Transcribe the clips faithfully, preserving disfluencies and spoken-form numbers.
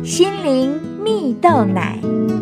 心灵蜜豆奶。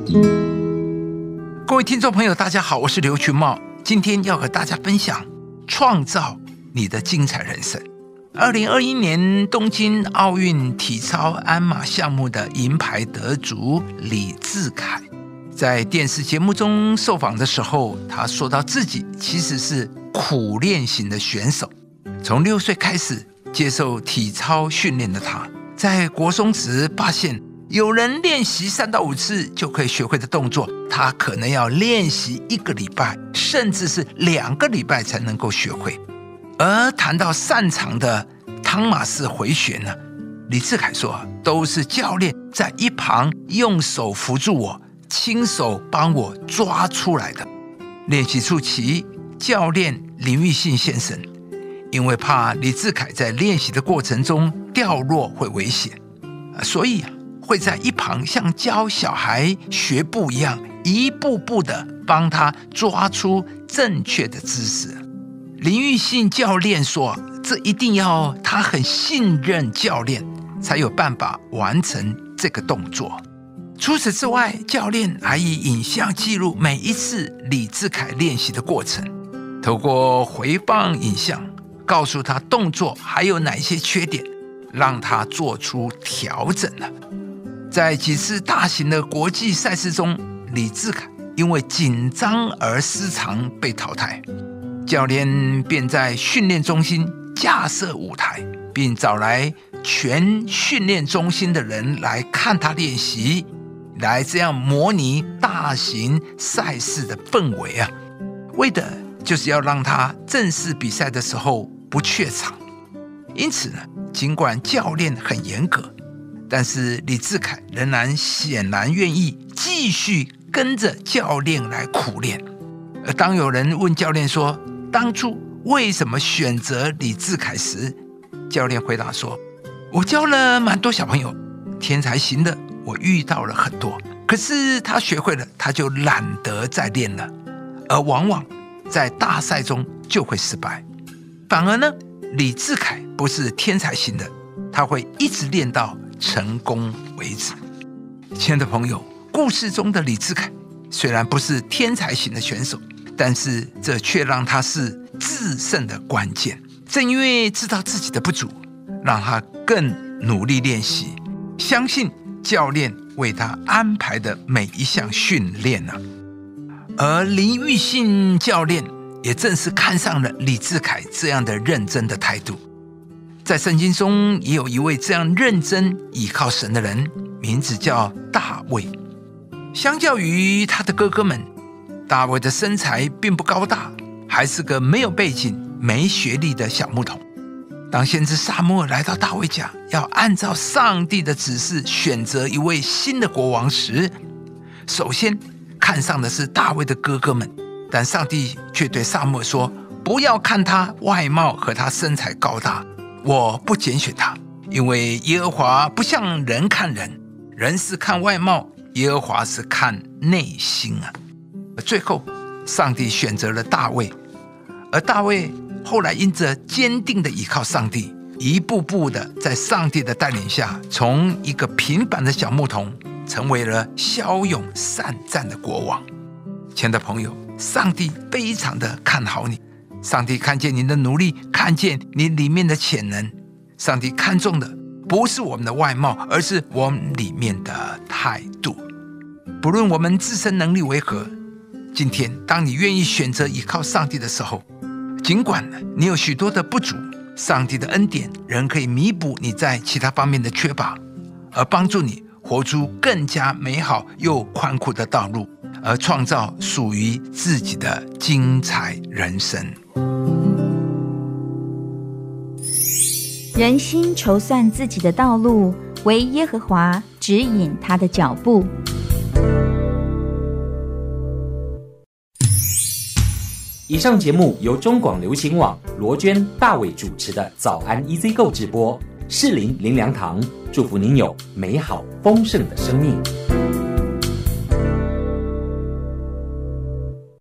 各位听众朋友大家好，我是刘群茂，今天要和大家分享创造你的精彩人生。二零二一年东京奥运体操鞍马项目的银牌得主李智凯，在电视节目中受访的时候，他说到自己其实是苦练型的选手。从六岁开始接受体操训练的他，在国中时发现有人练习三到五次就可以学会的动作，他可能要练习一个礼拜，甚至是两个礼拜才能够学会。而谈到擅长的汤马式回旋呢，李智凯说，都是教练在一旁用手扶住我，亲手帮我抓出来的。练习初期，教练林玉信先生因为怕李智凯在练习的过程中掉落会危险，所以会在一旁像教小孩学步一样，一步步的帮他抓出正确的姿势。林玉信教练说，这一定要他很信任教练，才有办法完成这个动作。除此之外，教练还以影像记录每一次李智凯练习的过程，透过回放影像告诉他动作还有哪些缺点，让他做出调整了。在几次大型的国际赛事中，李智凯因为紧张而失常被淘汰，教练便在训练中心架设舞台，并找来全训练中心的人来看他练习，来这样模拟大型赛事的氛围啊，为的就是要让他正式比赛的时候不怯场。因此呢，尽管教练很严格，但是李智凯仍然显然愿意继续跟着教练来苦练。而当有人问教练说，当初为什么选择李智凯时，教练回答说，我教了蛮多小朋友，天才型的我遇到了很多，可是他学会了，他就懒得再练了，而往往在大赛中就会失败。反而呢，李智凯不是天才型的，他会一直练到成功为止。亲爱的朋友，故事中的李智凯虽然不是天才型的选手，但是这却让他是制胜的关键。正因为知道自己的不足，让他更努力练习，相信教练为他安排的每一项训练呢。而林玉信教练也正是看上了李智凯这样的认真的态度。在圣经中也有一位这样认真倚靠神的人，名字叫大卫。相较于他的哥哥们，大卫的身材并不高大，还是个没有背景、没学历的小牧童。当先知撒母耳来到大卫家，要按照上帝的指示选择一位新的国王时，首先看上的是大卫的哥哥们，但上帝却对撒母耳说，不要看他外貌和他身材高大，我不拣选他，因为耶和华不像人看人，人是看外貌，耶和华是看内心啊。最后上帝选择了大卫，而大卫后来因着坚定的依靠上帝，一步步的在上帝的带领下，从一个平凡的小牧童成为了骁勇善战的国王。亲爱的朋友，上帝非常的看好你，上帝看见你的努力，看见你里面的潜能。上帝看重的不是我们的外貌，而是我们里面的态度。不论我们自身能力为何，今天当你愿意选择依靠上帝的时候，尽管你有许多的不足，上帝的恩典仍可以弥补你在其他方面的缺乏，而帮助你活出更加美好又宽阔的道路，而创造属于自己的精彩人生。 人心筹算自己的道路，唯耶和华指引他的脚步。 以上节目由中广流行网罗娟、大伟主持的早安 E Z 购直播，士林林良堂祝福您有美好丰盛的生命。